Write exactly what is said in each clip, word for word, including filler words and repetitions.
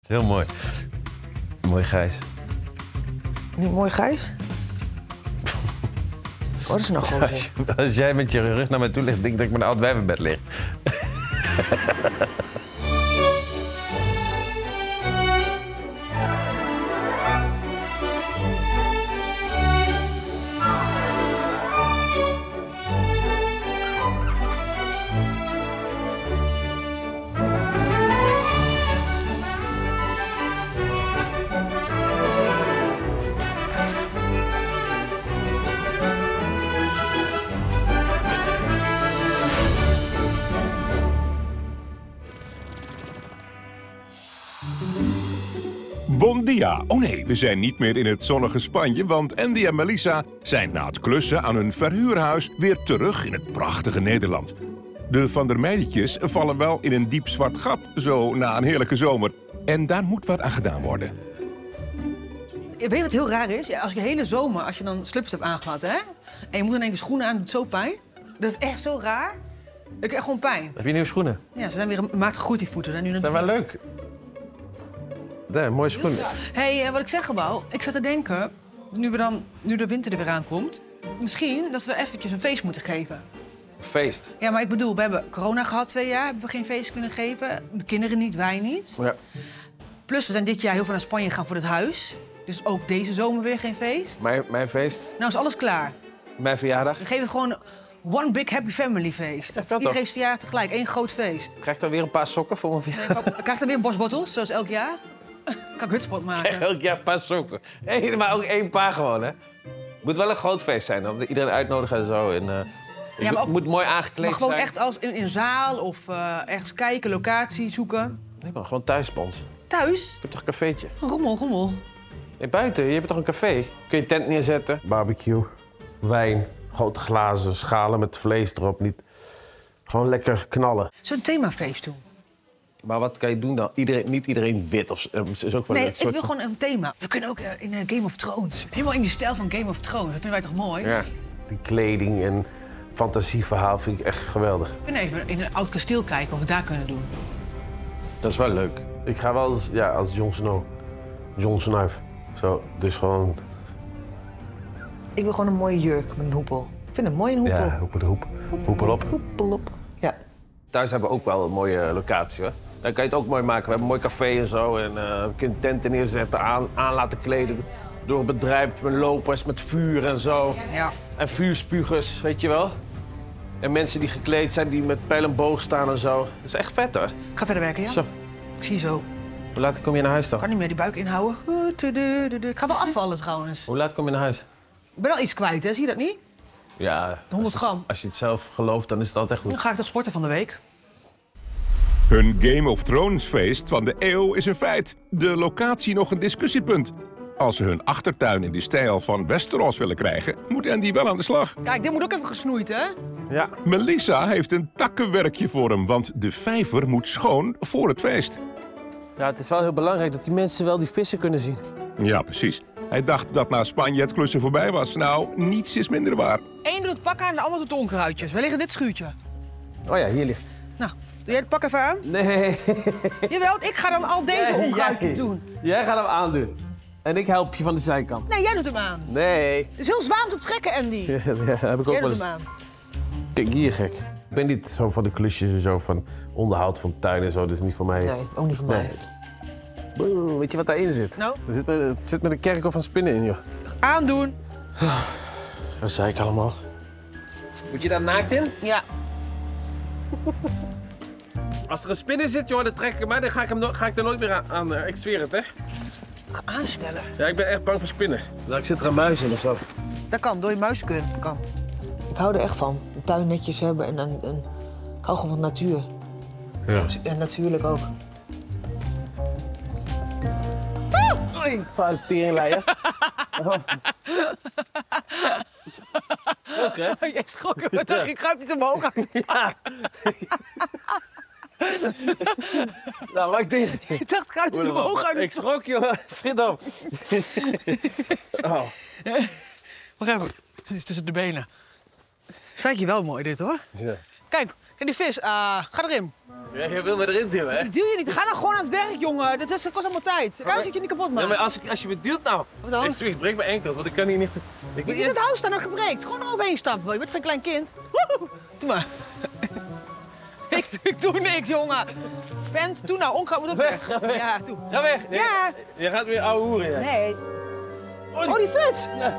Heel mooi. Mooi Gijs. Niet mooi Gijs? Wat is er nou gewoon? Als, als jij met je rug naar mij toe ligt, denk ik dat ik met een oud wijvenbed lig. Bon dia. Oh nee, we zijn niet meer in het zonnige Spanje, want Andy en Melissa zijn na het klussen aan hun verhuurhuis weer terug in het prachtige Nederland. De Van der Meijtjes vallen wel in een diep zwart gat, zo na een heerlijke zomer. En daar moet wat aan gedaan worden. Weet je wat heel raar is? Ja, als je de hele zomer, als je dan slips hebt aangehad, hè? En je moet dan één de schoenen aan, doet zo pijn. Dat is echt zo raar. Ik heb echt gewoon pijn. Heb je nieuwe schoenen? Ja, ze zijn weer een maat gegroeid, die voeten. Nu Ze zijn wel leuk. Daar, mooie schoenen. Hé, hey, wat ik zeg, Gebouw. Ik zat te denken, nu, we dan, nu de winter er weer aankomt... misschien dat we eventjes een feest moeten geven. Feest. Ja, maar ik bedoel, we hebben corona gehad twee jaar. Hebben we geen feest kunnen geven. De kinderen niet, wij niet. Ja. Plus, we zijn dit jaar heel veel naar Spanje gegaan voor het huis. Dus ook deze zomer weer geen feest. Mijn, mijn feest. Nou is alles klaar. Mijn verjaardag. We geven gewoon one big happy family feest. Ja, vet Iedereen's verjaardag tegelijk, één groot feest. Krijg ik dan weer een paar sokken voor mijn verjaardag? Nee, krijg je dan weer borstbottels, zoals elk jaar? Kan ik hutspot maken. Elk jaar een paar sokken. Hey, maar ook één paar gewoon, hè. Moet wel een groot feest zijn, dan iedereen uitnodigen en zo. En, uh, Ja, maar ook- moet mooi aangekleed Maar gewoon zijn. echt als in een zaal of uh, ergens kijken, locatie zoeken. Nee, man, gewoon thuis bij ons. Thuis? Je hebt toch een cafeetje? Rommel, rommel. Nee, buiten, je hebt toch een café? Kun je tent neerzetten? Barbecue, wijn, grote glazen, schalen met vlees erop. Niet... Gewoon lekker knallen. Zo'n themafeest doen. Maar wat kan je doen dan? Iedereen, niet iedereen wit of uh, is ook wel Nee, een ik soort... wil gewoon een thema. We kunnen ook uh, in uh, Game of Thrones. Helemaal in die stijl van Game of Thrones. Dat vinden wij toch mooi? Ja. Die kleding en fantasieverhaal vind ik echt geweldig. We kunnen even in een oud kasteel kijken of we daar kunnen doen. Dat is wel leuk. Ik ga wel als, ja, als Jon Snow. Jon Snuif. Zo, dus gewoon... Ik wil gewoon een mooie jurk met een hoepel. Ik vind het mooi een hoepel. Ja, hoepel de hoep. Hoepel op. Hoepel op. Ja. Thuis hebben we ook wel een mooie locatie, hoor. Daar kan je het ook mooi maken. We hebben een mooi café en zo. En uh, je kunt tenten neerzetten, aan, aan laten kleden. Door het bedrijf, lopers met vuur en zo. Ja. En vuurspugers, weet je wel. En mensen die gekleed zijn, die met pijl en boog staan en zo. Dat is echt vet, hoor. Ik ga verder werken, ja? Zo. Ik zie je zo. Hoe laat kom je naar huis dan? Ik kan niet meer die buik inhouden. Ik ga wel afvallen trouwens. Hoe laat kom je naar huis? Ik ben al iets kwijt, hè? Zie je dat niet? Ja, honderd als je- gram. Als je het zelf gelooft, dan is het altijd goed. Dan ga ik toch sporten van de week. Hun Game of Thrones feest van de eeuw is een feit. De locatie nog een discussiepunt. Als ze hun achtertuin in de stijl van Westeros willen krijgen, moet Andy wel aan de slag. Kijk, dit moet ook even gesnoeid, hè? Ja. Melissa heeft een takkenwerkje voor hem, want de vijver moet schoon voor het feest. Ja, het is wel heel belangrijk dat die mensen wel die vissen kunnen zien. Ja, precies. Hij dacht dat na Spanje het klussen voorbij was. Nou, niets is minder waar. Eén doet het pakken en de ander doet de onkruidjes. We liggen in dit schuurtje. Oh ja, hier ligt. Nou, doe jij het pak even aan? Nee. Jawel, ik ga dan al deze onkruidjes doen. Jij gaat hem aandoen. En ik help je van de zijkant. Nee, jij doet hem aan. Nee. Het is heel zwaar om te trekken, Andy. Ja, dat heb ik ook Jij wel doet eens. hem aan. Kijk, hier gek. Ik ben niet zo van de klusjes en zo van onderhoud van tuin en zo. Dat is niet voor mij. Nee, ook niet voor mij. Boe, weet je wat daarin zit? Nou? Er zit, met, het zit met een kerkhof van spinnen in, joh. Aandoen. Wat zei ik allemaal? Moet je daar naakt in? Ja. Als er een spin in zit, joh, dan trek ik hem uit. Dan ga ik, hem no- ga ik er nooit meer aan. aan uh, ik zweer het, hè. Ga aanstellen. Ja, ik ben echt bang voor spinnen. Nou, ik zit er een muis in of zo. Dat kan, door je muis kunnen. Dat kan. Ik hou er echt van. Een tuin netjes hebben en, en, en ik hou gewoon van natuur. Ja. En natuurlijk ook. Oei, vuile teringleier. Oh. Ook, hè? Jij schrok hem. Ik dacht, ik ga iets omhoog gaan. Ja. Nou, maar ik denk... Ik dacht, ik ga iets omhoog gaan. Ik schrok, joh. Schiet op. Oh. Wacht even. Het is tussen de benen. Zwijg je wel mooi, dit, hoor. Ja. Kijk, kijk die vis. Ah, ga erin. Ja, je wil me erin duwen, hè? Ik duw je niet. Ga dan gewoon aan het werk, jongen. Dat, is, dat kost allemaal tijd. Kijk, als ik je niet kapot maak. Ja, maar als, ik, als je me duwt nou... Wat dan? Ik, ik breek mijn enkels, want ik kan hier niet... Ik Je moet niet het huis staan en gebreekt. Gewoon eroverheen stappen. Je bent geen klein kind. Woehoe. Doe maar. ik, ik doe niks, jongen. Vent, doe nou. Onkraut moet ook weg. Ga weg. Ja, doe. Ga weg. Nee, Ja. Je gaat weer ouwe hoeren, ja. Nee. Oh, die, Oh, die vis. Ja.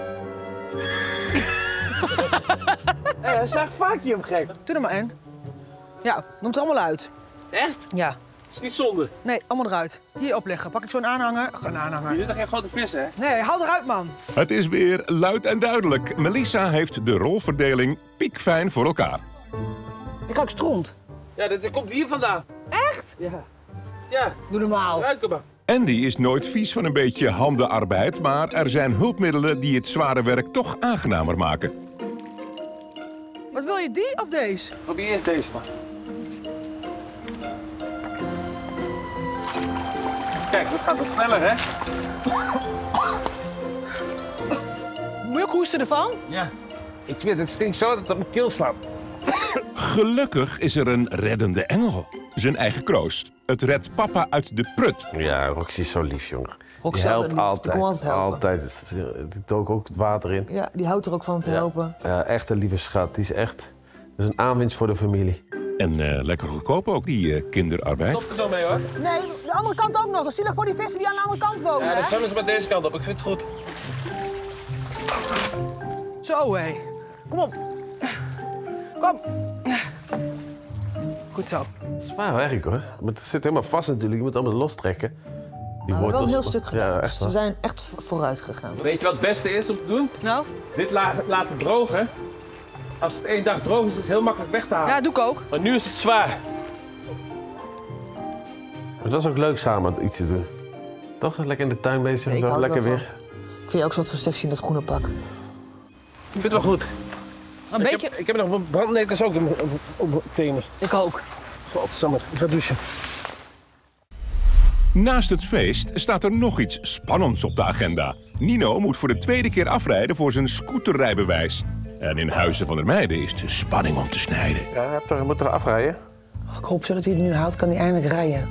Hé, hij zag vacuüm, gek. Doe er maar in. Ja, noem het allemaal uit. Echt? Ja. Dat is niet zonde. Nee, allemaal eruit. Hier opleggen. Pak ik zo'n aanhanger. Een aanhanger. Je zit toch geen grote vis, hè? Nee, hou eruit, man. Het is weer luid en duidelijk. Melissa heeft de rolverdeling piekfijn voor elkaar. Ik ruik stront. Ja, dat, dat komt hier vandaan. Echt? Ja. Ja, Doe normaal. ruiken maar. Andy is nooit vies van een beetje handenarbeid, maar er zijn hulpmiddelen die het zware werk toch aangenamer maken. Wat wil je, die of deze? Probeer eerst deze, man. Kijk, dat gaat wat sneller, hè? Moet je ook hoesten ervan? Ja. Ik weet, het stinkt zo dat het op mijn keel slaat. Gelukkig is er een reddende engel. Zijn eigen kroost. Het redt papa uit de prut. Ja, Roxy is zo lief, jongen. Roxy Die helpt is lief, die altijd. kon altijd helpen. Altijd. Die dook ook het water in. Ja, die houdt er ook van te helpen. Ja, echt een lieve schat. Die is echt... Dat is een aanwinst voor de familie. En uh, lekker goedkoop ook, die uh, kinderarbeid. Stop er zo mee, hoor. Nee, de andere kant ook nog. Dat zie je nog voor die vissen die aan de andere kant wonen, Ja, hè? dat zwemmen ze maar deze kant op. Ik vind het goed. Zo, hé. Kom op. Kom. Goed zo. Zwaar werk, hoor. Maar het zit helemaal vast natuurlijk. Je moet het allemaal lostrekken. Die Maar we hebben wel een heel stuk gedaan. Ja, Dus echt we waar. zijn echt vo- vooruit gegaan. Weet je wat het beste is om te doen? Nou? Dit la laten drogen. Als het één dag droog is, is het heel makkelijk weg te halen. Ja, doe ik ook. Maar nu is het zwaar. Maar dat is ook leuk samen iets te doen. Toch? Lekker in de tuin bezig en Ik zo. hou er Lekker wel weer. van. Ik vind je ook zo sexy in dat groene pak. Ik vind het wel goed. Een Ik beetje. heb, ik heb nog brandnetels ook op mijn- op- op mijn tenen. Ik ook. Godsamme, ik ga douchen. Naast het feest staat er nog iets spannends op de agenda. Nino moet voor de tweede keer afrijden voor zijn scooterrijbewijs. En in Huizen van der Meijden is de spanning om te snijden. Ja, je hebt toch, je moet toch afrijden? Och, ik hoop zo dat hij het nu haalt, kan hij eindelijk rijden.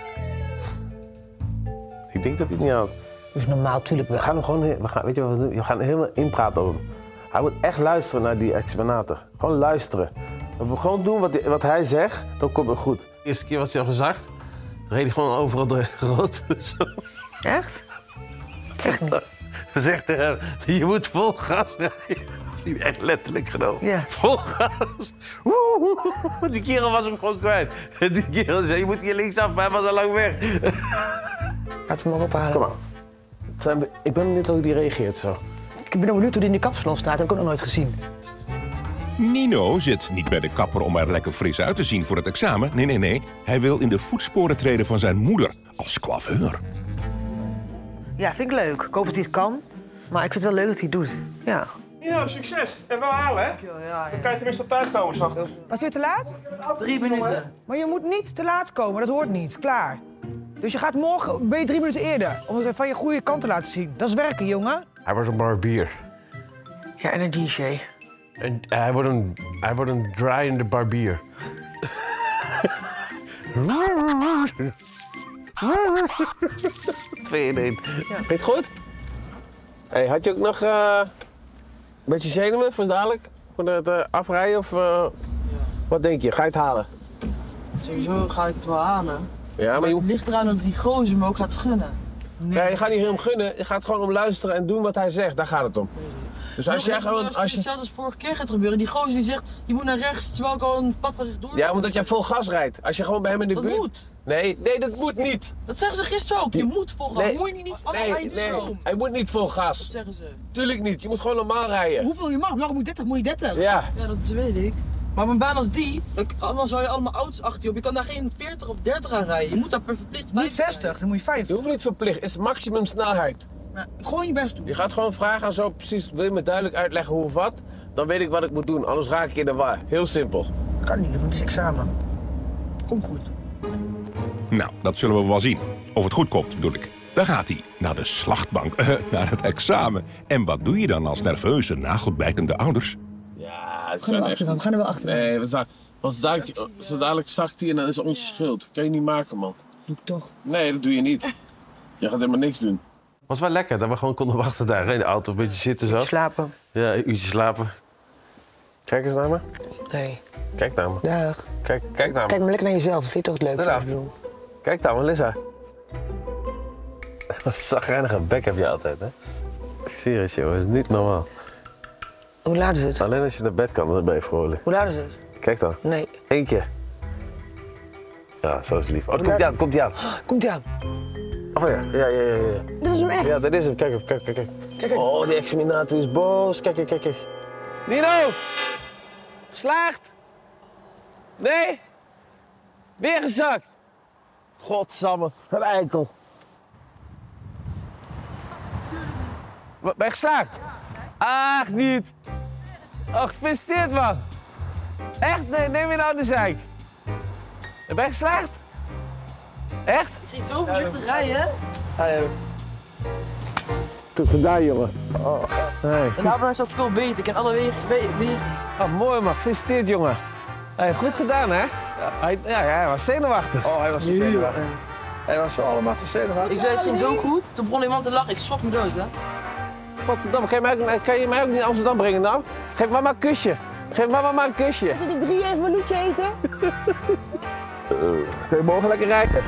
Ik denk dat hij het niet houdt. Dus normaal, tuurlijk We wel. gaan hem gewoon, we gaan, weet je wat we doen? We gaan helemaal inpraten over hem. Hij moet echt luisteren naar die examinator. Gewoon luisteren. Als we gewoon doen wat, die- wat hij zegt, dan komt het goed. De eerste keer was hij al gezakt. Dan reed hij gewoon overal door rood. Zo. Echt? Echt niet. Dan zegt hij, hem, je moet vol gas rijden. Dat is niet echt letterlijk genomen. Ja. Vol gas. Woe, woe, woe. Die kerel was hem gewoon kwijt. Die kerel zei, je moet hier linksaf, maar hij was al lang weg. Laat hem maar ophalen. Kom maar. Zijn we- Ik ben benieuwd hoe die reageert zo. Ik ben ook benieuwd hoe die in de kapsalon staat. Dat heb ik ook nog nooit gezien. Nino zit niet bij de kapper om er lekker fris uit te zien voor het examen. Nee, nee, nee. Hij wil in de voetsporen treden van zijn moeder als coiffeur. Ja, vind ik leuk. Ik hoop dat hij het kan. Maar ik vind het wel leuk dat hij het doet. Ja. Ja, succes. En wel halen, hè? Dan kan je tenminste op tijd komen, 's ochtends. Was je te laat? Drie minuten. Maar je moet niet te laat komen, dat hoort niet. Klaar. Dus je gaat morgen, ben je drie minuten eerder. Om het van je goede kant te laten zien. Dat is werken, jongen. Hij wordt een barbier. Ja, en een D J. En hij wordt een, hij wordt een draaiende barbier. Twee in één. Vind je het goed? Hey, had je ook nog eh, een beetje zenuwen voor dadelijk? Voor het uh, afrijden of uh, wat denk je? Ga je het halen? Sowieso ga ik het wel halen. Ja, maar Maar je, het ligt eraan of die gozer me ook gaat gunnen. ja, je gaat niet hem gunnen. Je gaat gewoon om luisteren en doen wat hij zegt. Daar gaat het om. Dus als jij Nog gewoon... even, Als je, Hetzelfde als vorige keer gaat gebeuren. Die gozer die zegt, je moet naar rechts, terwijl ik al een pad waar rechtdoor ja, omdat jij vol gas rijdt. Als je gewoon bij hem in de Dat buurt... moet. Nee, nee, dat moet niet. Dat zeggen ze gisteren ook. Je moet volgens Nee, moet je niet alle nee, rijden nee. stroom. Hij moet niet vol Dat gas. zeggen ze. Tuurlijk niet. Je moet gewoon normaal rijden. Hoeveel je mag? Waarom moet je dertig? Moet je dertig? Ja. Ja, dat weet ik. Maar op een baan als die, dan- dan zou je allemaal auto's achter je op. Je kan daar geen veertig of dertig aan rijden. Je moet daar per verplicht Niet zestig, dan moet je Je vijftig. hoeft niet verplicht. Het is maximum snelheid. rijden. Gewoon je best doen. Je gaat gewoon vragen aan zo precies. Wil je me duidelijk uitleggen hoe of wat? Dan weet ik wat ik moet doen. Anders raak ik in de war. Heel simpel. Kan niet, want het is examen. Kom goed. Nou, dat zullen we wel zien. Of het goed komt, bedoel ik. Daar gaat hij, naar de slachtbank, eh, naar het examen. En wat doe je dan als nerveuze, nagelbijtende ouders? Ja, We gaan er wel achteraan, we gaan er wel achteraan. Nee, we want dadelijk, zo dadelijk zakt hij en dan is het onze schuld. Dat kan je niet maken, man. Doe ik toch. Nee, dat doe je niet. Je gaat helemaal niks doen. Het was wel lekker dat we gewoon konden wachten daar in de auto. Een beetje zitten zo. Slapen. Ja, een uurtje slapen. Kijk eens naar me. Nee. Kijk naar me. Dag. Kijk, kijk naar me. Kijk maar lekker naar jezelf, dat vind je toch het leukste? Ja. te doen. Kijk naar me, Lisa. Wat een zagrijnige bek heb je altijd, hè? Serieus, joh. Dat is niet normaal. Hoe laat is het? Alleen als je naar bed kan, dan ben je vrolijk. Hoe laat is het? Kijk dan. Nee. Eén keer. Ja, zo is het lief. Oh, het komt ie aan, het komt ie aan. Komt ie aan. Oh ja, ja, ja, ja. ja. Dat is hem echt. Ja, dat is hem. Kijk even, kijk, kijk, kijk. Kijk, kijk. Oh, die examinator is boos. Kijk, kijk, kijk, kijk. Nino! Geslaagd! Nee? Weer gezakt! Godsamme, een eikel. Wat, ben je geslaagd? Ach, niet. Ach, gefeliciteerd, man. Echt? Nee, neem je nou de zeik. Ben je geslaagd? Echt? Ik ging zo voorzichtig rijden. Goed gedaan, jongen. Oh, nee. En daarom is het ook veel beter. Ik ken alle wegen weer. Oh, mooi, man. Gefeliciteerd, jongen. Hey, goed gedaan, hè? Ja, hij, ja, ja, hij was zenuwachtig. Oh, hij was zo zenuwachtig. Hij was zo allemaal te zenuwachtig. Ik zei, het ging zo goed. Toen begon iemand te lachen. Ik schrok me dood, hè. Godverdamme, kan je, mij ook, kan je mij ook niet in Amsterdam brengen, nou? Geef mama een kusje. Geef mama maar een kusje. Als je die drie even een loetje eten? Kun je morgen lekker rijden?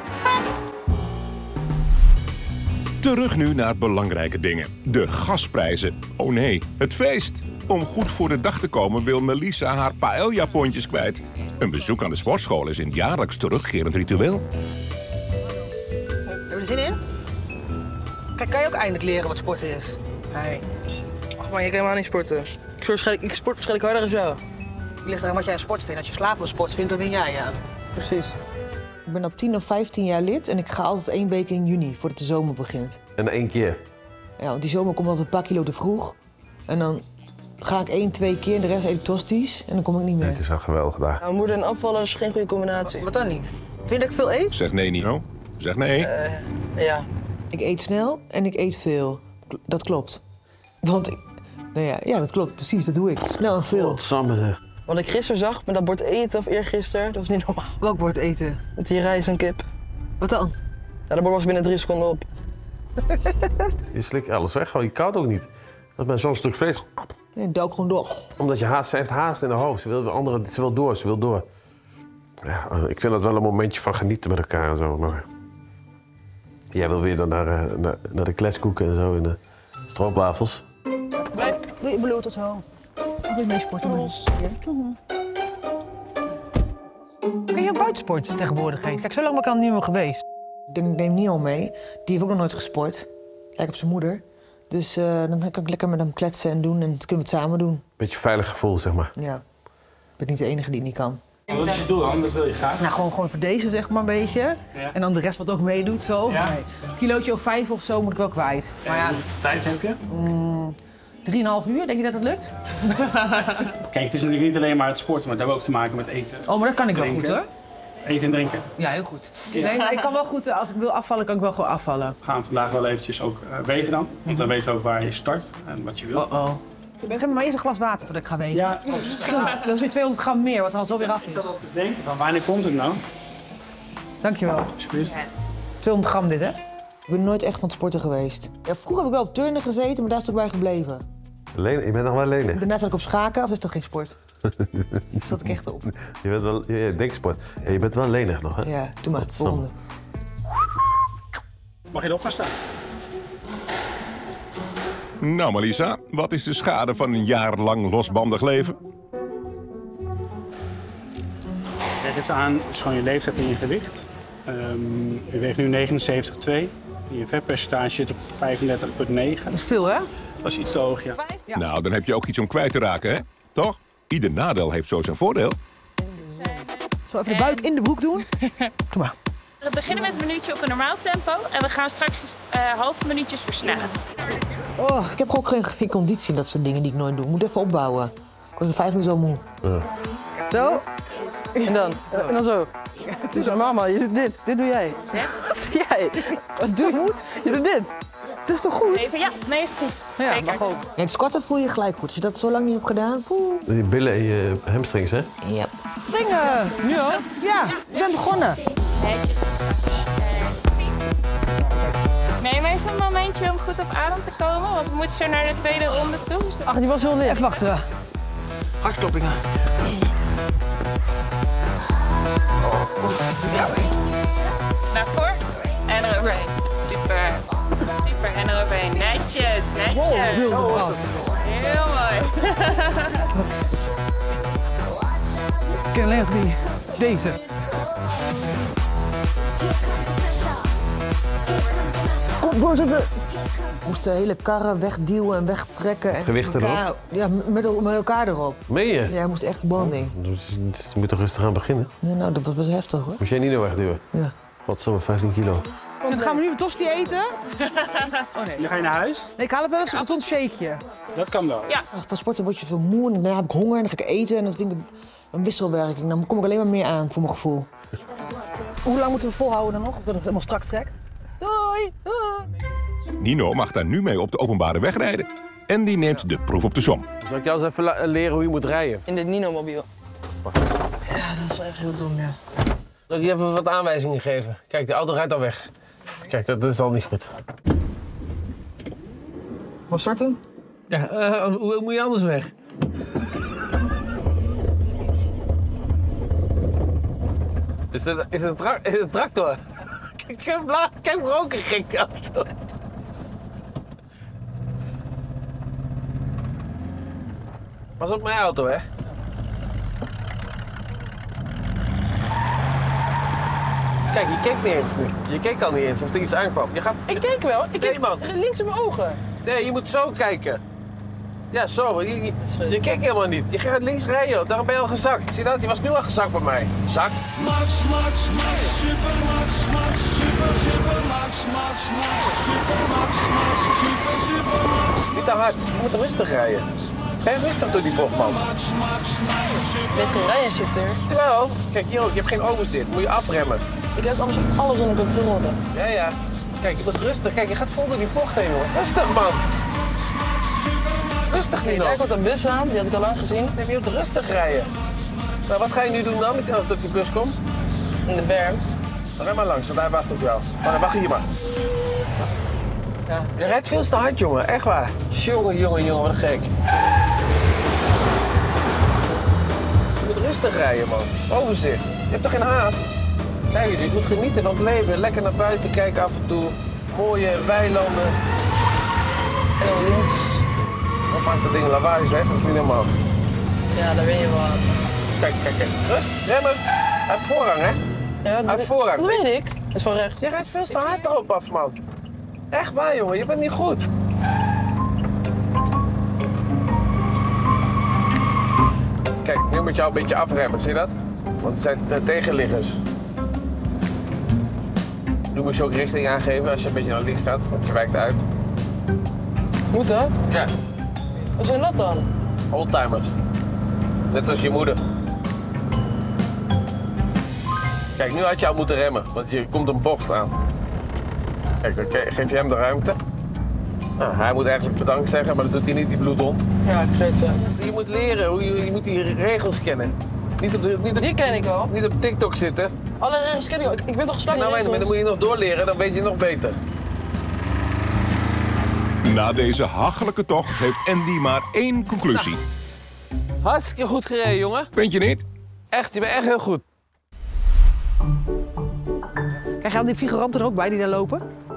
Terug nu naar belangrijke dingen. De gasprijzen. Oh nee, het feest. Om goed voor de dag te komen wil Melissa haar paella-pondjes kwijt. Een bezoek aan de sportschool is een jaarlijks terugkerend ritueel. Heb je er zin in? Kijk, kan je ook eindelijk leren wat sporten is? Nee. Ach, maar je kan helemaal niet sporten. Ik, waarschijnlijk, ik sport waarschijnlijk harder dan jou. Het ligt eraan wat jij een sport vindt. Als je slapeloos sport vindt, dan win jij, ja. Precies. Ik ben al tien of vijftien jaar lid en ik ga altijd één week in juni, voordat de zomer begint. En één keer. Ja, want die zomer komt altijd een paar kilo te vroeg. En dan ga ik één, twee keer en de rest eet ik tosties en dan kom ik niet meer. Het is al geweldig daar. Nou, moeder en afvallen is geen goede combinatie. Wat dan niet? Vind je dat ik veel eet? Zeg nee, Nino. Zeg nee. Uh, ja. Ik eet snel en ik eet veel. K- Dat klopt. Want, ik, nou ja, ja, dat klopt, precies, dat doe ik. Snel en veel. Godsamme zeg. Wat ik gisteren zag met dat bord eten of eergisteren, dat was niet normaal. Welk bord eten? Met die rijst en kip. Wat dan? Ja, dat bord was binnen drie seconden op. Je slikt alles weg, gewoon. Je koudt ook niet. Dat is bij zo'n stuk vlees. Nee, duik gewoon door. Omdat je haast, ze heeft haast in haar hoofd. Ze wil, andere, ze wil door, ze wil door. Ja, ik vind dat wel een momentje van genieten met elkaar en zo. Maar jij wil weer dan naar, uh, naar, naar de kletskoeken en zo en de stroopwafels. Doe je bloed of zo? Of wil je mee sporten? Kun je ook buitensport tegenwoordig geven? Kijk, zo lang ben ik al niet meer geweest. Ik denk, ik neem Nio mee. Die heeft ook nog nooit gesport. Lijkt op zijn moeder. Dus uh, dan kan ik lekker met hem kletsen en doen en dan kunnen we het samen doen. Beetje veilig gevoel, zeg maar. Ja. Ik ben niet de enige die het niet kan. Wat is je doel dan? Wat wil je graag? Nou, gewoon, gewoon voor deze zeg maar een beetje. Ja. En dan de rest wat ook meedoet zo. Ja. Nee. Een kilootje of vijf of zo moet ik wel kwijt. Maar ja, Hoeveel tijd heb je? drieënhalf uur, denk je dat het lukt? Kijk, het is natuurlijk niet alleen maar het sporten, maar het heeft ook te maken met eten. Oh, maar dat kan ik wel Drinken. goed hoor. Eten en drinken. Ja, heel goed. Nee, maar ik kan wel goed, als ik wil afvallen, kan ik wel gewoon afvallen. We gaan vandaag wel eventjes ook uh, wegen dan. Want dan weten we ook waar je start en wat je wilt. Oh oh. Geef me maar eerst een glas water voordat ik ga wegen. Ja, Goed, dat is weer tweehonderd gram meer, wat dan zo weer af ik is. zat al te denken van wanneer komt het nou? Dankjewel. Alsjeblieft. tweehonderd gram dit, hè? Ik ben nooit echt van het sporten geweest. Ja, vroeger heb ik wel op turnen gezeten, maar daar is het ook bij gebleven. Lenen, je bent nog wel lenig. Daarna zat ik op schaken, of is dat geen sport? Daar zat ik echt op. Je bent wel, je denkt sport. Ja, je bent wel lenig nog, hè? Ja, doe maar, Godsamme. volgende. Mag je erop gaan staan? Nou, Melissa, wat is de schade van een jaar lang losbandig leven? Je geeft aan, is gewoon je leeftijd en je gewicht. Um, je weegt nu negenenzeventig komma twee. Je vetpercentage zit op vijfendertig komma negen. Dat is veel, hè? Dat is iets te hoog, ja. Ja. Nou, dan heb je ook iets om kwijt te raken, hè? Toch? Ieder nadeel heeft zo zijn voordeel. Zo even de buik in de broek doen. Doe maar. We beginnen met een minuutje op een normaal tempo en we gaan straks uh, halve minuutjes versnellen. Oh, ik heb gewoon geen, geen conditie in dat soort dingen die ik nooit doe. Ik moet even opbouwen. Ik was er vijf minuten al moe. Ja. Zo. En dan. En dan zo. Het is normaal, man. Je doet dit. Dit doe jij. Zet. Wat doe jij? Wat doe je? Je doet dit. Dat is toch goed? Even, ja, nee, is goed. Ja, Zeker. mag ook. Ja, het squatten voel je gelijk goed. Als je dat zo lang niet hebt gedaan, poeh. Die billen en je hamstrings, hè? Ja. Springen! Nu al? Ja, we zijn begonnen. Netjes. Neem even een momentje om goed op adem te komen, want we moeten zo naar de tweede ronde toe. Dus Ach, die was heel licht. Even wachten. Hartkloppingen. naar voren en eroverheen. Super. Super, en eroverheen. Netjes, netjes. Wow, wilde vast. Heel mooi. Ik ken alleen nog die. Deze. Kom, doorzitten. We moesten de hele karren wegduwen en wegtrekken. En Gewicht elkaar, erop? Ja, met, el- met elkaar erop. Meen je? Ja, we moesten echt bonding. Dus, dus je moet toch rustig aan beginnen? Nee, nou, dat was best heftig hoor. Moet jij Nino wegduwen? Ja. Godsamme, vijftien kilo. Dan gaan we nu een tosti eten? Oh nee. Dan ga je naar huis. Nee, ik haal even wel eens een gezond shakeje. Dat kan wel. Ja. Van sporten word je veel moe en daarna heb ik honger en dan ga ik eten. En dat vind ik een, een wisselwerking. Dan kom ik alleen maar meer aan voor mijn gevoel. Hoe lang moeten we volhouden dan nog? Of dat het helemaal strak trekt? Doei! Doei. Nino mag daar nu mee op de openbare weg rijden. En die neemt de proef op de som. Zal ik jou eens even la- leren hoe je moet rijden? In dit Nino-mobiel. Ja, dat is wel echt heel dom, ja. Zal ik je even wat aanwijzingen geven? Kijk, de auto rijdt al weg. Kijk, dat, dat is al niet goed. Wat starten? Ja, uh, hoe, hoe moet je anders weg? Is het, is het, een, tra is het een tractor? Kijk, ik heb, bla- ik heb ook een gekke auto. Pas op mijn auto, hè? Kijk, je keek niet eens nu. Je keek al niet eens of er iets aankwam. Je gaat... Ik keek wel. Ik Nee, keek man. links in mijn ogen. Nee, je moet zo kijken. Ja, zo. Je, je, is goed. je kijkt helemaal niet. Je gaat links rijden. Daarom ben je al gezakt. Zie je dat? Je was nu al gezakt bij mij. Zak. Max, Max, Max, super Max, Max, super, super Max, Max, Max, super Max, Max, super, super Max. Niet te hard. Je moet rustig rijden. Ga rustig door die bocht, man. Je bent geen rijinstructeur. Jawel. Kijk hier ook. Je hebt geen overzit. Moet je afremmen. Ik heb alles, alles onder controle. Ja, ja. Kijk, je moet rustig. Kijk, je gaat vol door die bocht heen, hoor. Rustig, man. Rustig, Kijk, Nino. daar komt een bus aan. Die had ik al lang gezien. Nee, je moet rustig rijden. Nou, wat ga je nu doen dan, met- als die bus komt? In de berm. Dan rij maar langs, want hij wacht op jou. Maar dan wacht hier maar. Ja. Je rijdt veel te hard, jongen. Echt waar. Jongen, jongen, jongen, wat een gek. Je moet rustig rijden, man. Overzicht. Je hebt toch geen haast? Kijk, je moet genieten van het leven. Lekker naar buiten kijken af en toe. Mooie weilanden. En dan links. Wat maakt dat ding lawaai, zeg? Dat is niet normaal. Ja, daar ben je wel. Kijk, kijk, kijk. Rust, remmen. Hij heeft voorrang, hè? Ja, dat, Uit weet- voorrang. dat weet ik. Dat is van rechts. Je rijdt veel te hard erop af, man. Echt waar, jongen. Je bent niet goed. Kijk, nu moet je jou een beetje afremmen, zie je dat? Want het zijn de tegenliggers. Nu moet je ook richting aangeven als je een beetje naar links gaat, want je wijkt uit. Moet dat? Ja, Wat zijn dat dan? oldtimers. Net als je moeder. Kijk, nu had je al moeten remmen, want je komt een bocht aan. Kijk, dan ge- geef je hem de ruimte. Nou, hij moet eigenlijk bedankt zeggen, maar dat doet hij niet, die bloedhond. Ja, ik weet het. Je moet leren, hoe je, je moet die regels kennen. Niet op, de, niet, op, Die ken ik al. niet op TikTok zitten. Alle regels ken ik al. Ik, ik ben toch geslaagd in Nou, maar dan regels? moet je nog doorleren, dan weet je het nog beter. Na deze hachelijke tocht heeft Andy maar één conclusie. Hartstikke goed gereden, jongen. Vind je niet? Echt, je bent echt heel goed. Krijg je al die figuranten er ook bij die daar lopen?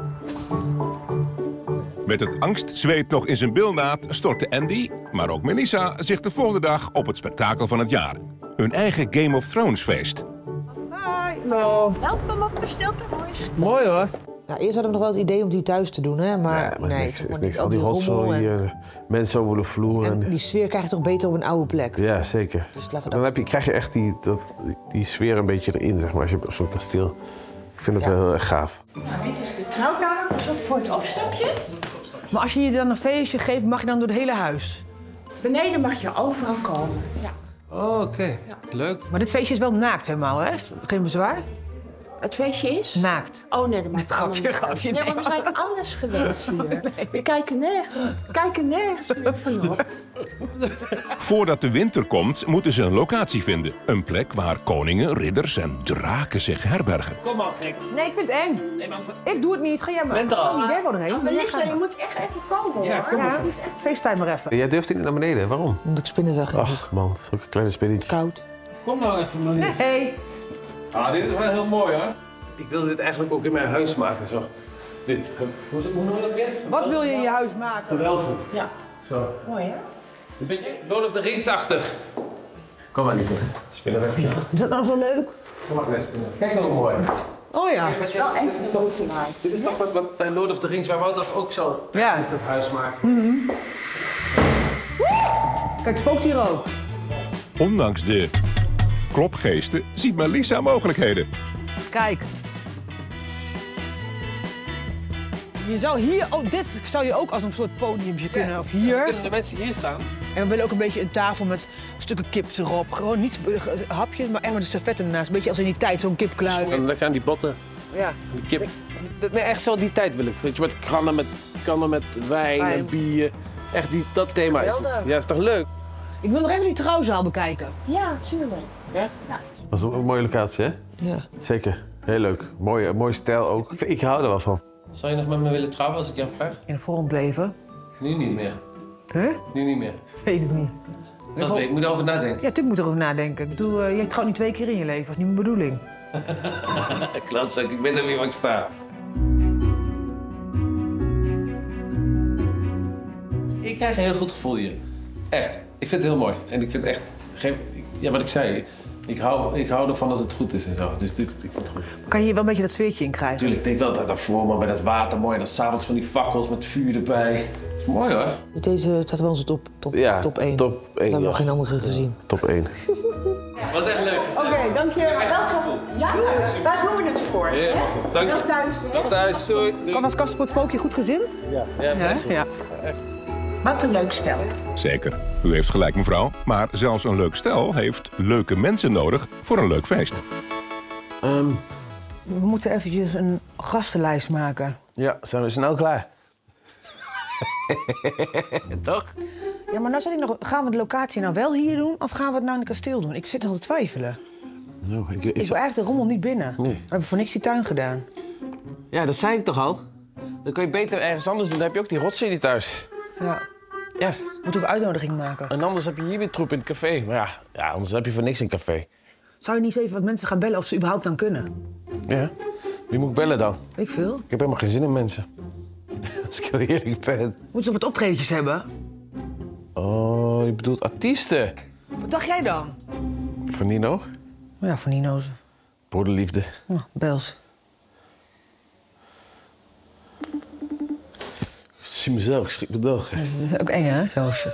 Met het angstzweet nog in zijn bilnaad stortte Andy, maar ook Melissa, zich de volgende dag op het spektakel van het jaar. Hun eigen Game of Thrones feest. Hallo. Welkom op de Stiltemoes. Mooi hoor. Ja, eerst hadden we nog wel het idee om die thuis te doen, hè? Maar, Ja, maar is nee, niks. toch Is maar niks. niet. Al die rotzooi, en, eh, mensen over de vloer. en En, die sfeer krijg je toch beter op een oude plek. ja, zeker. Dus laten we Dan dat... heb je, krijg je echt die, dat, die sfeer een beetje erin, zeg maar, als je op zo'n kasteel. Ik vind het Ja. wel heel erg gaaf. Nou, dit is de trouwkamer, pas op voor het opstapje. Maar als je je dan een feestje geeft, mag je dan door het hele huis? Beneden mag je overal komen. Ja. Oh, oké. Leuk. Maar dit feestje is wel naakt helemaal, hè? Is geen bezwaar? Het feestje is? Naakt. Oh nee, dat maakt Grapje, allemaal niet grapje, uit. Nee, nee. maar we zijn alles gewend hier. We kijken nergens, we kijken nergens meer vanaf. Voordat de winter komt, moeten ze een locatie vinden. Een plek waar koningen, ridders en draken zich herbergen. Kom maar, gek. Nee, ik vind het eng. Nee, maar... Ik doe het niet, ga jij maar. Bent er al? Oh, jij wil erheen. Melissa, je moet echt even komen hoor. Ja, kom maar. FaceTime maar even. Jij durft niet naar beneden, waarom? Omdat ik spinnenweg heb. Ach man, zulke kleine spinnetjes. Koud. Kom nou even, Melissa. Nee. Ah, dit is wel heel mooi hoor. Ik wilde dit eigenlijk ook in mijn huis maken, zo. Dit. Hoe, hoe noem je dat weer? Wat wil je in je huis maken? Geweldig. Ja. Zo. Mooi hè? Een beetje Lord of the Rings-achtig. Kom maar, lieve. Spinnenweg. Is dat nou zo leuk? Kom maar, spinnen. Kijk nou hoe mooi. Oh ja. Het is wel even grote waard. Dit is toch wat, wat bij Lord of the Rings, waar we dat ook zo Ja. in het huis maken. Mm-hmm. Kijk, spookt hier ook. Ondanks de klopgeesten ziet Melissa mogelijkheden. Kijk. Je zou hier, oh, dit zou je ook als een soort podiumpje kunnen, Ja. of hier. Kunnen de mensen hier staan? En we willen ook een beetje een tafel met stukken kip erop. Gewoon niet uh, hapjes, maar echt met de servetten ernaast. Een beetje als in die tijd, zo'n kipkluif. En lekker aan die botten. Ja. Die kip. Nee, echt zo die tijd wil ik. Weet je, met kannen met, kannen met wijn Wijn. en bier. Echt die, dat thema is het. Geweldig. Ja, is toch leuk? Ik wil nog even die trouwzaal bekijken. Ja, tuurlijk. Ja? Dat is een mooie locatie, hè? Ja. Zeker. Heel leuk. Mooie, mooie stijl ook. Ik, ik hou er wel van. Zou je nog met me willen trouwen als ik jou vraag? In een volgend leven. Nu niet meer. Huh? Nu niet meer. Weet ik niet. Dat weet ik. Ik moet erover nadenken. Ja, natuurlijk moet je erover nadenken. Ik bedoel, uh, je trouwt niet twee keer in je leven. Dat is niet mijn bedoeling. Klootzak, ik weet er weer waar ik sta. Ik krijg een heel goed gevoel hier. Echt. Ik vind het heel mooi. En ik vind het echt... Geen, ja, wat ik zei. Ik hou, ik hou ervan als het goed is en zo. Dus dit, ik vind het goed. Kan je hier wel een beetje dat sfeertje in krijgen? Tuurlijk, ik denk wel dat daarvoor, maar bij dat water mooi. En dan s'avonds van die fakkels met vuur erbij. Dat is mooi hoor. Deze staat wel onze top, top, Ja, top één. top één, Dat hebben we ja. nog geen andere gezien. Top één. Was echt leuk. Oké, okay, dank je. Welkom. Ja, waar doen we het voor? Ja, hè? dank je. Wel thuis, hè? Tot thuis, doei. Kan was Kasper het spookje goed gezind? Ja, ja, Ja, echt. ja. Wat een leuk stel. Zeker, u heeft gelijk mevrouw. Maar zelfs een leuk stel heeft leuke mensen nodig voor een leuk feest. Um, We moeten eventjes een gastenlijst maken. ja, zijn we snel klaar? Toch? Ja, maar nou zit ik nog... Gaan we de locatie nou wel hier doen of gaan we het nou in het kasteel doen? Ik zit nog te twijfelen. Nou, ik, Ik ik, wil eigenlijk de rommel niet binnen. Nee. We hebben voor niks die tuin gedaan. ja, dat zei ik toch al? Dan kun je beter ergens anders doen. Dan heb je ook die rotzooi niet thuis. Ja. Ja, We moeten ook een uitnodiging maken. en anders heb je hier weer troep in het café. Maar ja, ja, anders heb je voor niks in het café. Zou je niet eens even wat mensen gaan bellen of ze überhaupt dan kunnen? Ja? Wie moet ik bellen dan? Weet ik veel. Ik heb helemaal geen zin in mensen. Als ik heel eerlijk ben. Moeten ze wat optredentjes hebben? Oh, je bedoelt artiesten? Wat dacht jij dan? Van Nino? Ja, van Nino's. Broederliefde. Ja, bels. Ik zie mezelf, ik schrik me dood. Dat is ook eng, hè, zelfs.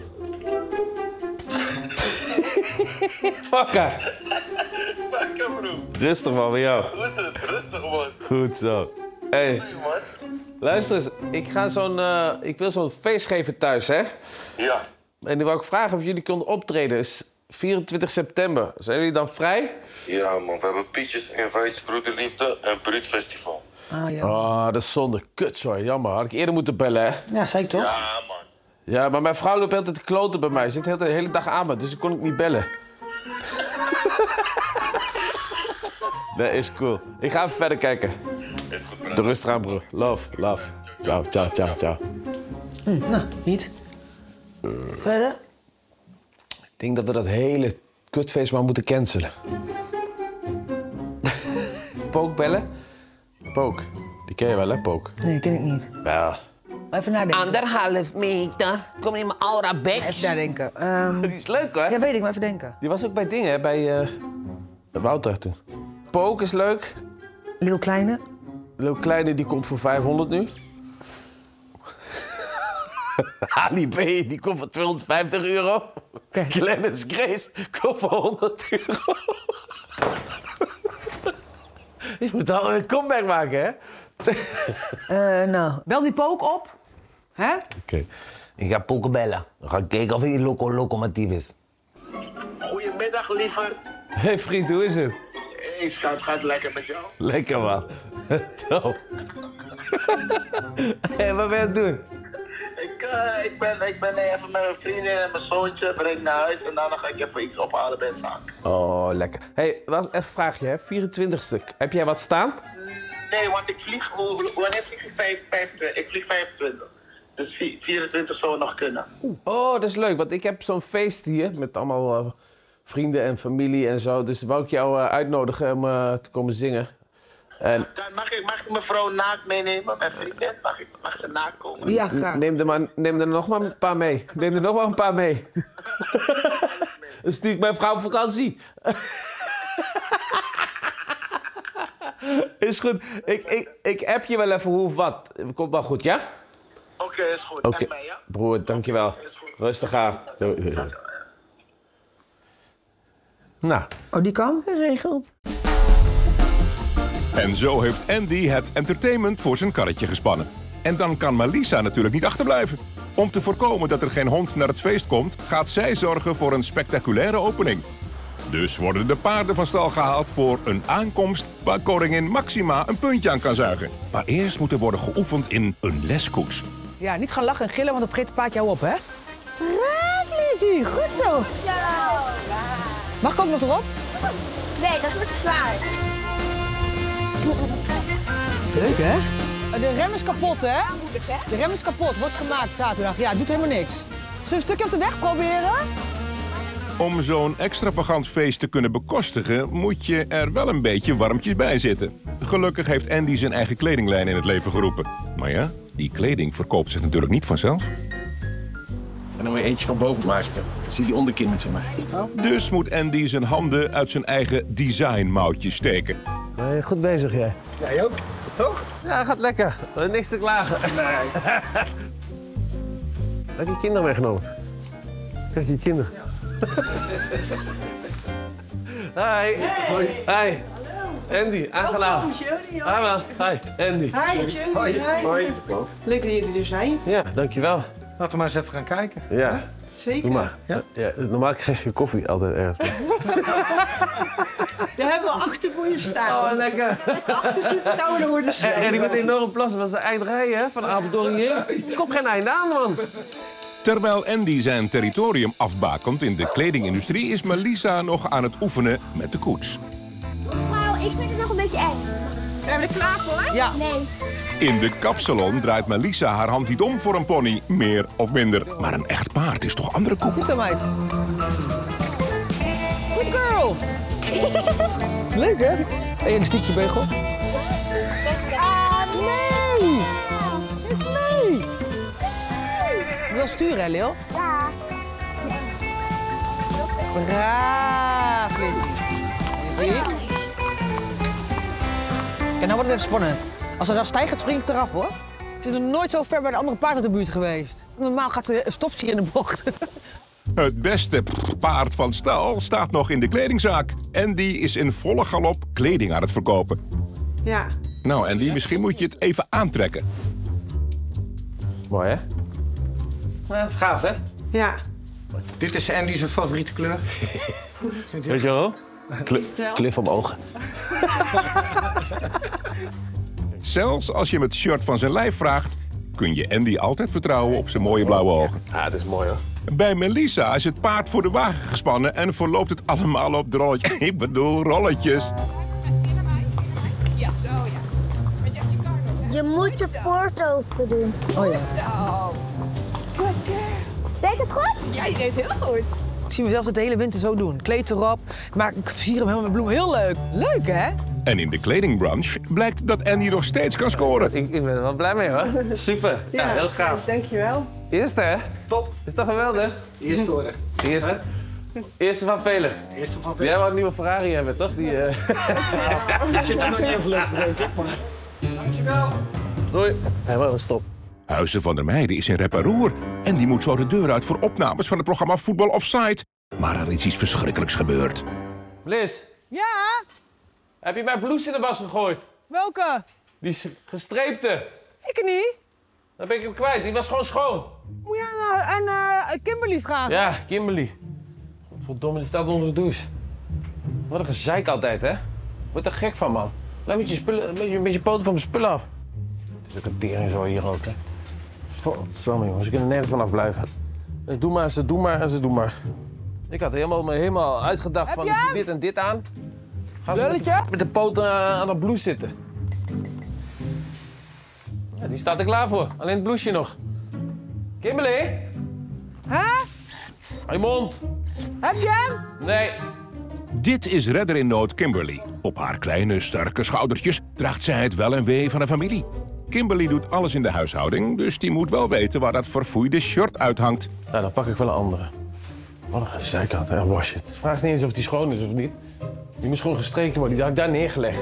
Fucker! Lekker, bro. Rustig man, bij jou. Hoe is het? Rustig, man. Goed zo. Hey, luister eens. Ik, ga zo'n, uh, ik wil zo'n feest geven thuis, hè? Ja. En die wou ik vragen of jullie konden optreden. Het is vierentwintig september. Zijn jullie dan vrij? Ja, man. We hebben Pietjes, Invites, Broederliefde en Bruutfestival. Ah, ja. Oh, dat is zonde. Kut, sorry. Jammer. Had ik eerder moeten bellen, hè? Ja, zei ik toch? Ja, man. Ja, maar mijn vrouw loopt altijd te kloten bij mij. Ze zit de hele, de hele dag aan me, dus ik kon ik niet bellen. Dat is cool. Ik ga even verder kijken. Is goed, bro. De rust eraan, broer. Love, love. Ciao, ciao, ciao, ciao. Hm, nou, niet. Verder? Ik denk dat we dat hele kutfeest maar moeten cancelen. Pook bellen? Pook. Die ken je wel, hè, Pook? Nee, ken ik niet. Wel. Even nadenken. Anderhalf meter. Kom in mijn aura bek. Even nadenken. Um, Die is leuk, hoor. ja, weet ik, maar even denken. Die was ook bij dingen, hè, bij uh, Wouter toen. Pook is leuk. Lil Kleine. Lil Kleine, die komt voor vijfhonderd nu. Ali B, die komt voor tweehonderdvijftig euro. Kijk. Glennis Grace komt voor honderd euro. Je moet al een comeback maken, hè? Uh, nou, bel die pook op. Hè? Oké. Okay. Ik ga Poco bellen. We gaan kijken of hij loco locomotief is. Goedemiddag, liever. Hé hey vriend, hoe is het? Hé, Hey schat, gaat lekker met jou? Lekker man. Top. Hé, hey, wat ben je aan het doen? Ik, uh, ik, ben, ik ben even met mijn vrienden en mijn zoontje, breng ik naar huis en daarna ga ik even iets ophalen bij zaak. Oh, lekker. Hé, hey, even een vraagje, hè? vierentwintigste. Heb jij wat staan? Nee, want ik vlieg, wanneer vlieg ik? vijfentwintig? Ik vlieg vijfentwintig. Dus vierentwintig zou nog kunnen. Oh, dat is leuk, want ik heb zo'n feest hier met allemaal uh, vrienden en familie en zo. Dus wou ik jou uh, uitnodigen om uh, te komen zingen. En... Mag ik, mag ik mijn vrouw naakt meenemen, mijn vriendin? Mag, ik, mag ze naakt komen? Ja, graag. Neem er, maar, neem er nog maar een paar mee. Neem er nog maar een paar mee. Dan stuur ik mijn vrouw op vakantie. Is goed. Ik, ik, ik app je wel even hoe of wat. Komt wel goed, ja? Oké, okay, is goed. Oké, okay. Ja? Broer, dankjewel. Rustig aan. Doei. Nou. Oh, die kan geregeld. En zo heeft Andy het entertainment voor zijn karretje gespannen. En dan kan Melissa natuurlijk niet achterblijven. Om te voorkomen dat er geen hond naar het feest komt, gaat zij zorgen voor een spectaculaire opening. Dus worden de paarden van stal gehaald voor een aankomst waar koningin Maxima een puntje aan kan zuigen. Maar eerst moet er worden geoefend in een leskoets. Ja, niet gaan lachen en gillen, want dan vergeet het paard jou op, hè? Raad, Lizzie. Goed zo. Zo. Mag ik ook nog erop? Nee, dat wordt zwaar. Leuk, hè? De rem is kapot, hè? De rem is kapot. Wordt gemaakt zaterdag. Ja, doet helemaal niks. Zullen we een stukje op de weg proberen? Om zo'n extravagant feest te kunnen bekostigen, moet je er wel een beetje warmpjes bij zitten. Gelukkig heeft Andy zijn eigen kledinglijn in het leven geroepen. Maar ja, die kleding verkoopt zich natuurlijk niet vanzelf. En dan moet je eentje van boven maken. Dan zie je die onderkin van mij. Dus moet Andy zijn handen uit zijn eigen designmouwtjes steken. Nee, goed bezig jij. Jij ook, toch? Ja, gaat lekker. Niks te klagen. Nee. Heb je kinderen meegenomen? Kijk, je kinderen. Hi. Hoi. Hi. Hallo. Andy, aangenaam. Welkom, Jody. Hi man. Hi, Andy. Hi, Jody. Hi. Hoi. Leuk dat jullie er zijn. Ja, dankjewel. Laten we maar eens even gaan kijken. Ja. Zeker. Doe maar. Ja. Ja, normaal krijg je koffie altijd ergens. Daar hebben we achter voor je staan. Oh, lekker. Achter zitten kouder worden snel. En die moet enorm plassen, want ze eindrijden hè, van Apeldoorn hier. Er komt geen einde aan, man. Terwijl Andy zijn territorium afbakent in de kledingindustrie, is Melissa nog aan het oefenen met de koets. Mevrouw, ik vind het nog een beetje eng. Ben je er klaar voor? Ja. Nee. In de kapsalon draait Melissa haar hand niet om voor een pony, meer of minder. Maar een echt paard is toch andere koek? Goed zo, meid. Good girl. Leuk, hè? En een stukje beugel. Ah, Nee! Het is mee! Ik wil sturen, hè, Lil? Ja. Braaf, Lizzie. Lizzie. Kijk, nou wordt het even spannend. Als hij dan stijgt, springt het eraf, hoor. Ze is nog nooit zo ver bij de andere paard uit de buurt geweest. Normaal gaat ze stopt ze hier in de bocht. Het beste paard van stal staat nog in de kledingzaak. Andy is in volle galop kleding aan het verkopen. Ja. Nou, Andy, misschien moet je het even aantrekken. Mooi, hè? Ja, het is gaaf, hè? Ja. Dit is Andy's favoriete kleur. Weet je wel? Kleur, kleur van mijn ogen. Zelfs als je hem het shirt van zijn lijf vraagt, kun je Andy altijd vertrouwen op zijn mooie blauwe ogen. Ja, dat is mooi, hoor. Bij Melissa is het paard voor de wagen gespannen en verloopt het allemaal op de rolletjes. Ik bedoel, rolletjes. Ja, zo ja. Je moet de poort open doen. Oh ja. Deed het goed? Ja, je deed heel goed. Ik zie mezelf de hele winter zo doen. Kleed erop, maar ik versier hem helemaal met bloemen. Heel leuk. Leuk, hè? En in de kledingbranche blijkt dat Andy nog steeds kan scoren. Ik, ik ben er wel blij mee, hoor. Super. Ja, heel gaaf. Dankjewel. Eerste, hè? Top. Is toch geweldig? Eerste hoor. De eerste. Eerste van velen. Eerste van velen. Jij wou een nieuwe Ferrari hebben, toch? Die, uh... Die zit er nog niet in vlucht, denk ik. Maar... Dankjewel. Doei. Hij wil een stop. Huizen van der Meijden is in reparoer en die moet zo de deur uit voor opnames van het programma Voetbal Offside. Maar er is iets verschrikkelijks gebeurd. Liz, Ja? heb je mijn blouse in de was gegooid? Welke? Die s- gestreepte. Ik niet. Dan ben ik hem kwijt. Die was gewoon schoon. Moet je aan, aan uh, Kimberly vragen? Ja, Kimberly. Godverdomme, die staat onder de douche. Wat een gezeik altijd, hè? Word er gek van, man. Laat met je, spullen, met je, met je poten van mijn spullen af. Het is ook een tering zo hier ook, hè. Godsamme, jongens. Ze kunnen nergens vanaf blijven. Dus doe maar, ze doe maar en ze doe maar. Ik had helemaal, me helemaal uitgedacht van dit en dit aan. Gaan ze met de, met de poten aan het blouse zitten. Ja, die staat er klaar voor. Alleen het blouseje nog. Kimberly? Huh? Hou je mond. Heb je hem? Nee. Dit is redder in nood Kimberly. Op haar kleine, sterke schoudertjes draagt zij het wel en wee van de familie. Kimberly doet alles in de huishouding, dus die moet wel weten waar dat verfoeide shirt uithangt. Nou, dan pak ik wel een andere. Wat een gezeikerd, hè, wash it. Vraag niet eens of die schoon is of niet. Die moest gewoon gestreken worden, die had ik daar neergelegd.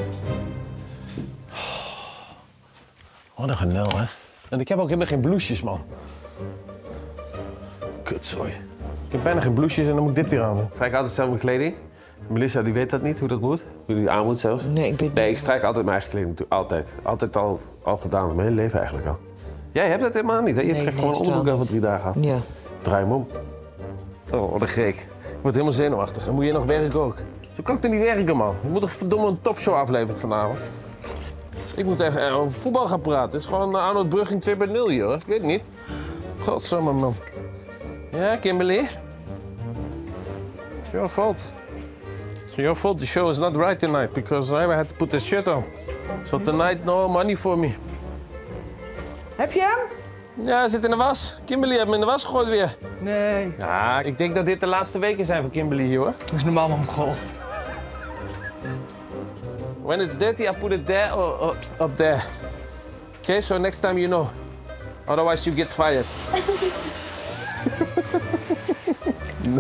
Wat een genel, hè. En ik heb ook helemaal geen blouses, man. Kutzooi. Ik heb bijna geen blouses en dan moet ik dit weer aan doen. Ik strijk altijd zelf mijn kleding. Melissa die weet dat niet, hoe dat moet. Hoe die aan moet zelfs. Nee, ik weet Nee, ik strijk altijd mijn eigen kleding. Altijd. Altijd al, al gedaan. Mijn hele leven eigenlijk al. Jij hebt dat helemaal niet, hè? Je Nee, trekt nee, gewoon een onderbroek totaal over drie dagen aan. Ja. Draai hem om. Oh, wat een gek. Ik word helemaal zenuwachtig. Dan moet je nog werken ook. Zo kan ik er niet werken, man. Ik moet toch verdomme een topshow afleveren vanavond. Ik moet even over voetbal gaan praten. Het is gewoon Arnold Brugging twee punt nul hier, hoor. Ik weet het niet. Godsamme, man. Ja, Kimberly? It's your fault. It's your fault. The show is not right tonight because I had to put this shirt on. So tonight, no money for me. Heb je hem? Ja, hij zit in de was. Kimberly heeft hem in de was gegooid weer. Nee. Ja, ik denk dat dit de laatste weken zijn voor Kimberly hier, hoor. Dat is normaal, man, Mongool. When it's dirty, I put it there or up, up there. Okay, so next time you know. Otherwise you get fired. No.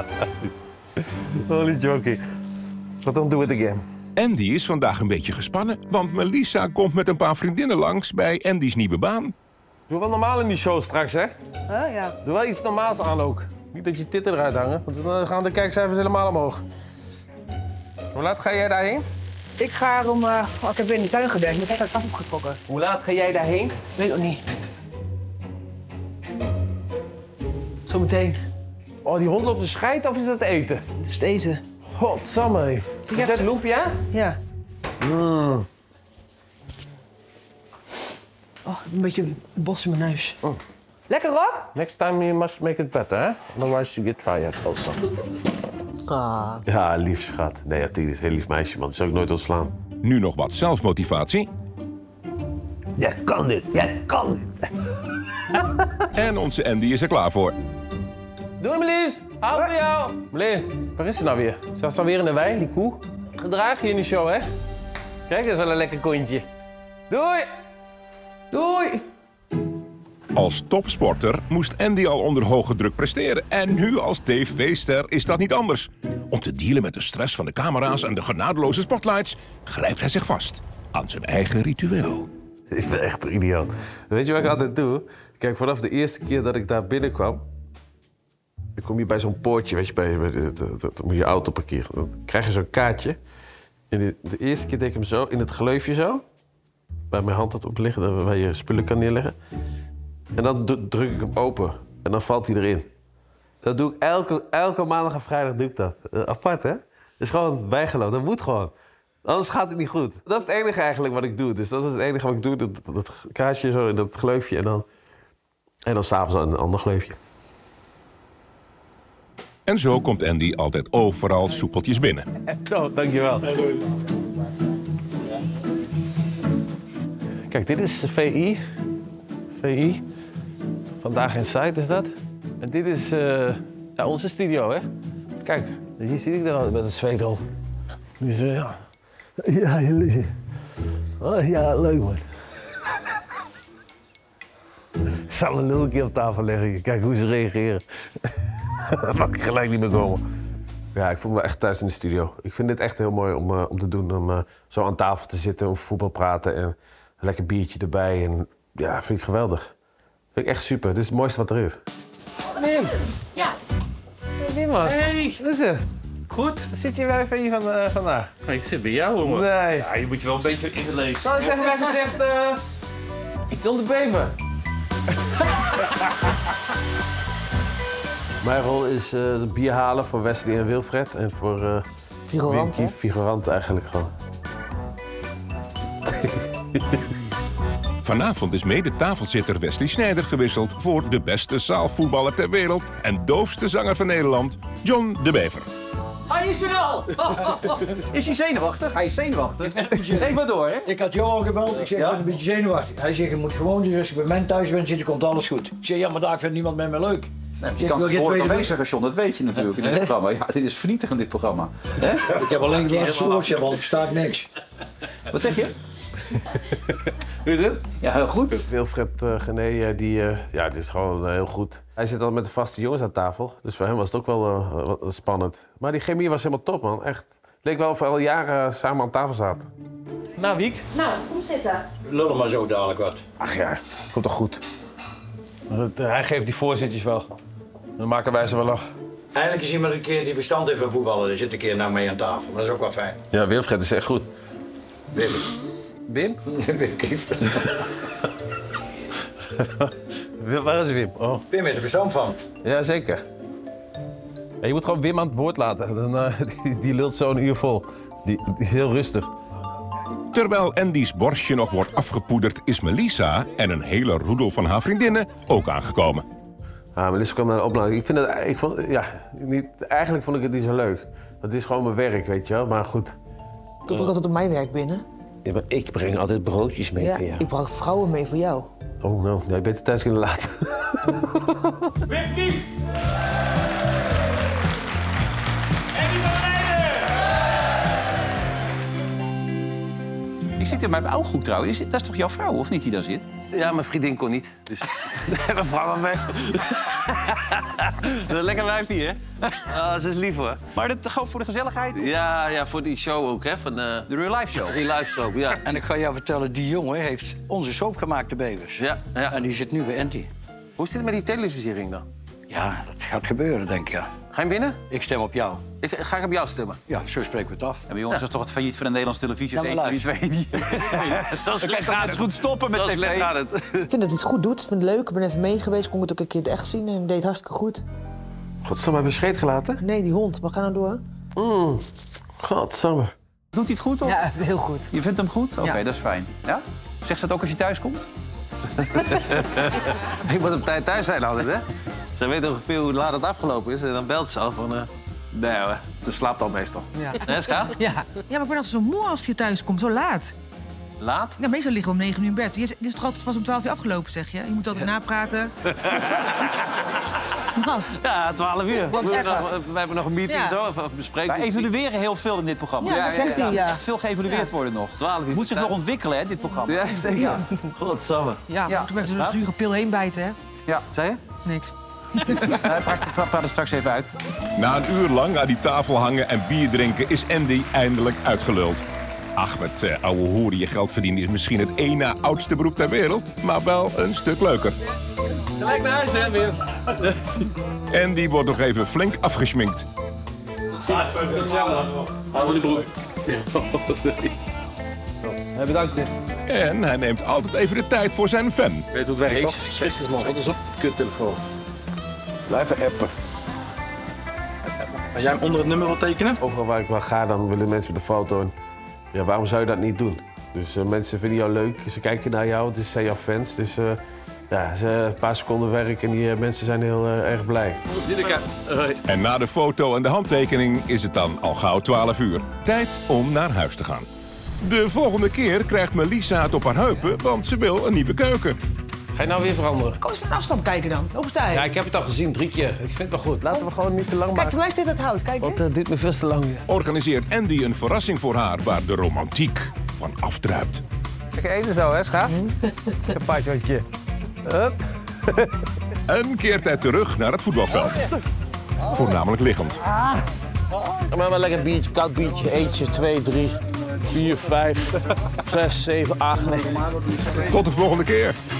Only joking. But don't do it again. Andy is vandaag een beetje gespannen, want Melissa komt met een paar vriendinnen langs bij Andy's nieuwe baan. Doe wel normaal in die show straks, hè? Huh, ja. Doe wel iets normaals aan ook. Niet dat je titten eruit hangen, want dan gaan de kijkcijfers helemaal omhoog. Hoe laat ga jij daarheen? Ik ga om... Uh, oh, ik heb weer in de tuin gewerkt, ik heb het afgetrokken. Hoe laat ga jij daarheen? Weet ook niet. Zometeen. Oh, die hond loopt te scheiden of is dat eten? Het is het eten. Godsamme. Is dat lumpia? Ja. Mm. Oh, een beetje bos in mijn neus. Oh. Lekker, Rob? Next time you must make it better, hè? Otherwise you get fired also. Ah. Ja, lief schat. Nee, ja, Tien is een heel lief meisje, man. Dat zou ik nooit ontslaan. Nu nog wat zelfmotivatie. Jij kan dit, jij kan dit. En onze Andy is er klaar voor. Doei, Melis. Hou van jou. Melis, waar is ze nou weer? Zat ze alweer in de wei, die koe? Gedraag je in de show, hè? Kijk, dat is wel een lekker kontje. Doei. Doei. Als topsporter moest Andy al onder hoge druk presteren. En nu als tv-ster is dat niet anders. Om te dealen met de stress van de camera's en de genadeloze spotlights grijpt hij zich vast aan zijn eigen ritueel. Ik ben echt een idioot. Weet je wat ik altijd doe? Kijk, vanaf de eerste keer dat ik daar binnenkwam... Dan kom je bij zo'n poortje, weet je, bij, bij de, de, de, dan moet je auto parkeren. Dan krijg je zo'n kaartje. En de, de eerste keer deed ik hem zo, in het gleufje zo. Waar mijn hand had op liggen, waar je spullen kan neerleggen. En dan druk ik hem open. En dan valt hij erin. Dat doe ik elke, elke maandag en vrijdag doe ik dat. Uh, apart, hè? Dat is gewoon bijgeloof. Dat moet gewoon. Anders gaat het niet goed. Dat is het enige eigenlijk wat ik doe. Dus dat is het enige wat ik doe. Dat, dat kaartje zo in dat gleufje. En dan, en dan s'avonds een ander gleufje. En zo komt Andy altijd overal soepeltjes binnen. Oh, dankjewel. Kijk, dit is V I. V I. Vandaag Inside is dat. En dit is uh, ja, onze studio, hè. Kijk, hier zit ik er al met een zweetrol. Dus uh, ja. Ja, jullie. Oh, ja, leuk man. Ik zal een lul een keer op tafel leggen. Kijk hoe ze reageren. Dan mag ik gelijk niet meer komen. Ja, ik voel me echt thuis in de studio. Ik vind dit echt heel mooi om, uh, om te doen. Om uh, zo aan tafel te zitten, over voetbal praten en een lekker biertje erbij. En ja, vind ik geweldig. Vind ik echt super. Dit is het mooiste wat er is. Wim! Ja. Hey, Wim, man. Hey! Wat is het? Goed. Zit je bij V I van, uh, vandaag? Ik zit bij jou, jongen. Nee. Ja, je moet je wel een beetje inlezen. Zal ik tegen mij gezegd, uh, ik wil de beven. Mijn rol is uh, de bier halen voor Wesley en Wilfred. En voor uh, figurant, die, die figurant eigenlijk gewoon. Vanavond is mede tafelzitter Wesley Sneijder gewisseld voor de beste zaalvoetballer ter wereld en doofste zanger van Nederland, John de Bever. Hij is er al! Is hij zenuwachtig? Hij is zenuwachtig. Geef maar door, hè? Ik had jou al gebeld. Ik zeg, ik ben een beetje zenuwachtig. Hij zegt, je moet gewoon dus als je bij mij thuis bent zitten, komt alles goed. Ik zeg, ja, maar daar vindt niemand met me leuk. Nee, je kan behoorlijk aanwezig, John, dat weet je natuurlijk in dit programma. Ja, dit is vernietigend, dit programma. He? Ik heb alleen geen slootje, want er staat niks. Wat zeg je? Hoe is het? Ja, heel goed. Wilfred uh, Gené, uh, die, uh, ja, die is gewoon uh, heel goed. Hij zit al met de vaste jongens aan tafel, dus voor hem was het ook wel uh, uh, spannend. Maar die chemie was helemaal top, man. Echt. Het leek wel of we al jaren samen aan tafel zaten. Nou, Wiek? Nou, kom zitten. Lullen maar zo dadelijk wat. Ach ja, komt toch goed. Hij geeft die voorzitjes wel. Dan maken wij ze wel af. Eindelijk is iemand een keer die verstand heeft van voetballen. Daar zit een keer nou mee aan tafel. Dat is ook wel fijn. Ja, Wilfred is echt goed. Wim. Wim? Wim Kieft. Waar is Wim? Oh. Wim heeft er verstand van. Ja, zeker. Ja, je moet gewoon Wim aan het woord laten. Dan, uh, die, die lult zo een uur vol. Die, die is heel rustig. Terwijl Andy's borstje nog wordt afgepoederd, is Melissa en een hele roedel van haar vriendinnen ook aangekomen. Ah, Melissa kwam naar de opleiding. Ik vind het, ik vond, ja, niet, eigenlijk vond ik het niet zo leuk. Het is gewoon mijn werk, weet je wel. Maar goed. Komt ook altijd op mijn werk binnen. Ja, maar ik breng altijd broodjes mee Ja, voor jou. ik bracht vrouwen mee voor jou. Oh, nou, ja, je beter thuis kunnen laten. Wim Kieft! Eddie van Ik zit in mijn ooghoek trouwens. Is dit- Dat is toch jouw vrouw, of niet, die daar zit? Ja, mijn vriendin kon niet. Dus daar hebben we vrouwen mee. Dat is een lekker wijfje, hè? Ah, ze is lief, hoor. Maar dat gewoon voor de gezelligheid? Ja, ja, voor die show ook, hè. Van, uh, de Real Life Show? Real Life Show, ja. En ik ga jou vertellen, die jongen heeft onze soap gemaakt, de Bevers. Ja, ja. En die zit nu bij Anti. Hoe zit het met die televisiering dan? Ja, dat gaat gebeuren, denk ik, ja. Ga je binnen? Ik stem op jou. Ik, ga ik op jou stemmen? Ja, zo spreken we het af. Ja, maar jongens, dat is toch het failliet van de Nederlandse televisie? Ja, maar Eén van die twee die... Zo Dan kan je toch eens goed stoppen met Zo slecht tv. gaat het. Ik vind dat hij het goed doet. Ik vind het leuk. Ik ben even mee geweest. Kon het ook een keer in het echt zien. En hij deed het hartstikke goed. Godsamme, heb je scheet gelaten? Nee, die hond. Maar ga nou door. Mm. Godsamme. Doet hij het goed, of? Ja, heel goed. Je vindt hem goed? Oké, Ja. dat is fijn. Ja? Zegt ze het ook als je thuis komt? Ik moet op tijd thuis zijn altijd, hè. Zij weet ongeveer hoe laat het afgelopen is. En dan belt ze al van... Uh, nee hoor, ze slaapt al meestal. Ja. Nee, Schaap? Ja. Ja, maar ik ben altijd zo moe als je thuis komt. Zo laat. Laat? Ja, meestal liggen we om negen uur in bed. Je is, je is toch altijd pas om twaalf uur afgelopen, zeg je? Je moet altijd napraten. Wat? Ja, twaalf uur. Wat We, zeggen? nog, we hebben nog een meeting Ja. zo, even even bespreken. Wij evalueren heel veel in dit programma. Ja, dat zegt hij, ja. Echt veel geëvalueerd worden nog. twaalf uur. Moet zich nog ontwikkelen, hè, dit programma. Ja, zeker. Ja. Godsamme. Ja, Ja. moeten we even zo'n zure pil heen bijten, hè? Ja. Zei je? Niks. Hij praat er straks even uit. Na een uur lang aan die tafel hangen en bier drinken is Andy eindelijk uitgeluld. Ach, met uh, ouwe hoeren je geld verdienen is misschien het één na oudste beroep ter wereld, maar wel een stuk leuker. Gelijk naar huis, hè, Wim? Andy wordt nog even flink afgeschminkt. Hou me die broek. Ja, bedankt. En hij neemt altijd even de tijd voor zijn fan. Weet hoe het werkt, toch? Jezus Christus, man. Wat is op de kuttelefoon? Blijf appen. Als jij hem onder het nummer wilt tekenen? Overal waar ik wel ga, dan willen mensen met de foto. En ja, waarom zou je dat niet doen? Dus uh, mensen vinden jou leuk, ze kijken naar jou, dus zijn jouw fans. Dus uh, ja, ze, een paar seconden werk en die uh, mensen zijn heel uh, erg blij. En na de foto en de handtekening is het dan al gauw twaalf uur. Tijd om naar huis te gaan. De volgende keer krijgt Melissa het op haar heupen, want ze wil een nieuwe keuken. Ga je nou weer veranderen? Kom eens van afstand kijken dan. Hoe sta je? Ja, ik heb het al gezien, drie keer. Ik vind het wel goed. Laten we gewoon niet te lang Kijk, maken. voor mij staat het hout. Kijk, Want hè? het duurt me veel te lang weer. Organiseert Andy een verrassing voor haar waar de romantiek van afdruipt. Lekker eten zo, hè, schaap? Een paardje. Hup. En keert hij terug naar het voetbalveld. Voornamelijk liggend. Maar wel lekker biertje, koud biertje. Eentje, twee, drie, vier, vijf, zes, zeven, acht, negen. Tot de volgende keer.